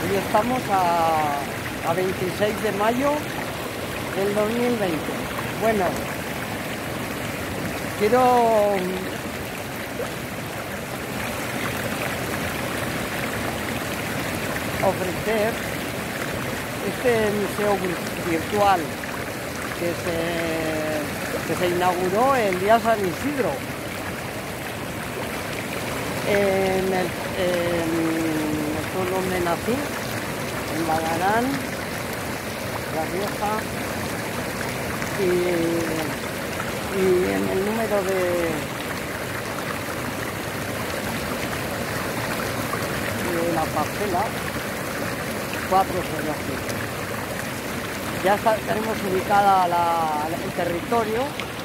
Hoy estamos a 26 de mayo del 2020. Bueno, quiero ofrecer este museo virtual que se inauguró el día San Isidro en el pueblo donde nací, en Badarán, La Rioja, y en el número de la parcela 405. Ya tenemos ubicada el territorio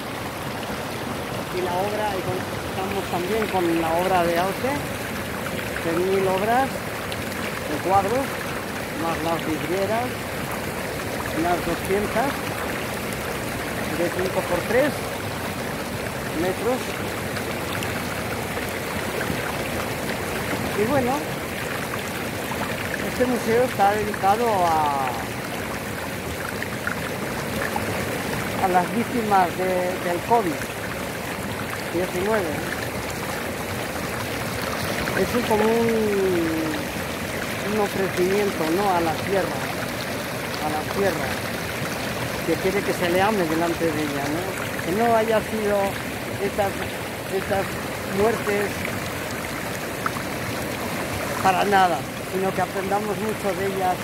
y la obra, y estamos también con la obra de arte, 6.000 obras de cuadros, más las vidrieras, unas 200 de 5 por 3 metros. Y bueno, este museo está dedicado a las víctimas del COVID-19. Es como un ofrecimiento, ¿no?, a la tierra, que quiere que se le ame delante de ella, ¿no? Que no haya sido estas muertes para nada, sino que aprendamos mucho de ellas,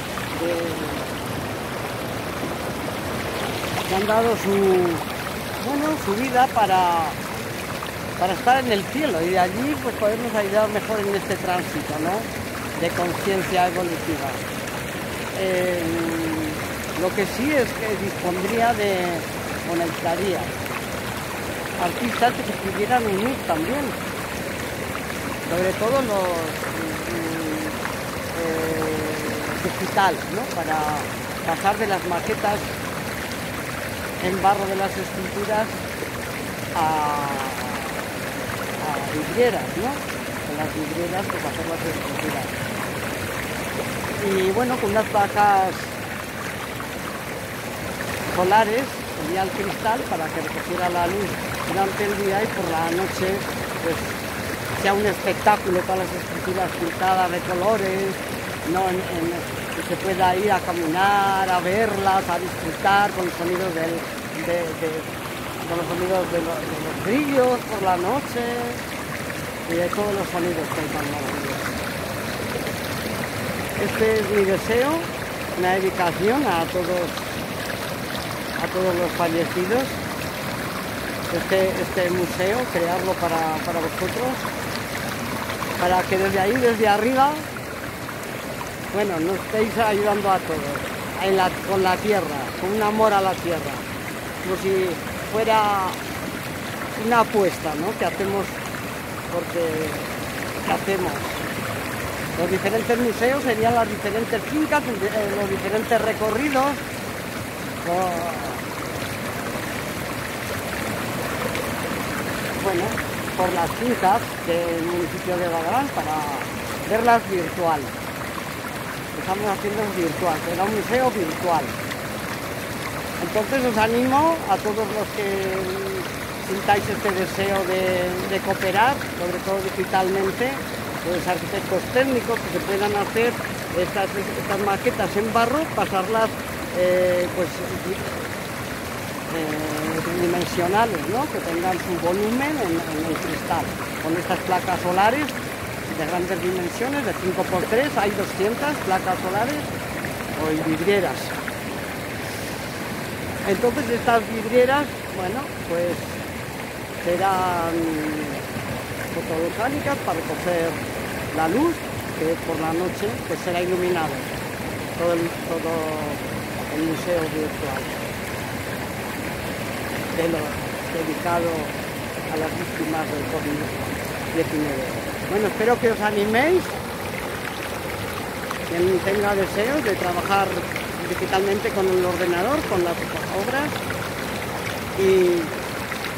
que han dado su vida para estar en el cielo, y de allí pues podernos ayudar mejor en este tránsito, ¿no?, de conciencia evolutiva. Lo que sí es que dispondría conectaría artistas que se pudieran unir también, sobre todo los digital, ¿no?, para pasar de las maquetas en barro de las esculturas a vidrieras, ¿no?, con las vidrieras pues hacer las esculturas. Y bueno, con unas placas solares sería el cristal para que recogiera la luz durante el día, y por la noche pues sea un espectáculo, todas las esculturas pintadas de colores, ¿no?, que se pueda ir a caminar, a verlas, a disfrutar con los sonidos de los brillos por la noche y de todos los sonidos que hay tan maravillosos. Este es mi deseo, una dedicación a todos los fallecidos. Este museo, crearlo para vosotros, para que desde ahí, desde arriba, bueno, nos estéis ayudando a todos, con la tierra, con un amor a la tierra, como si fuera una apuesta, ¿no?, que hacemos, Los diferentes museos serían las diferentes fincas, los diferentes recorridos. Bueno, por las fincas del municipio de Badarán, para verlas virtual. Estamos haciendo virtual, será un museo virtual. Entonces os animo a todos los que sintáis este deseo de cooperar, sobre todo digitalmente, los arquitectos técnicos, que se puedan hacer estas maquetas en barro, pasarlas tridimensionales, ¿no?, que tengan su volumen en el cristal, con estas placas solares de grandes dimensiones, de 5 por 3, hay 200 placas solares o vidrieras. Entonces estas vidrieras, bueno, pues serán fotovoltaicas para recoger la luz, que por la noche pues será iluminado todo el museo virtual dedicado a las víctimas del COVID-19. Bueno, espero que os animéis, quien tenga deseos de trabajar digitalmente con el ordenador, con las obras, y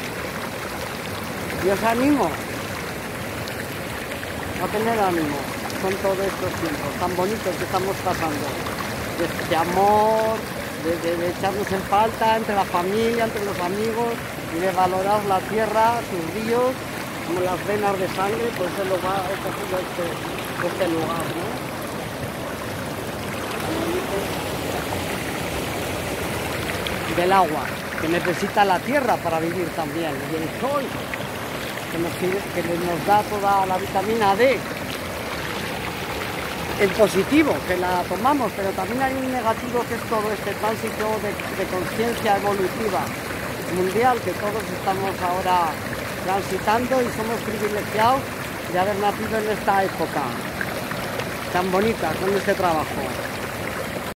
os animo a tener ánimo. son todos estos tiempos tan bonitos que estamos pasando, de amor, de echarnos en falta entre la familia, entre los amigos, y de valorar la tierra, sus ríos, como las venas de sangre, pues es este lugar, ¿no? Del agua, que necesita la tierra para vivir también, y el sol, que nos da toda la vitamina D, en positivo, que la tomamos, pero también hay un negativo, que es todo este tránsito de conciencia evolutiva mundial que todos estamos ahora transitando, y somos privilegiados de haber nacido en esta época tan bonita con este trabajo.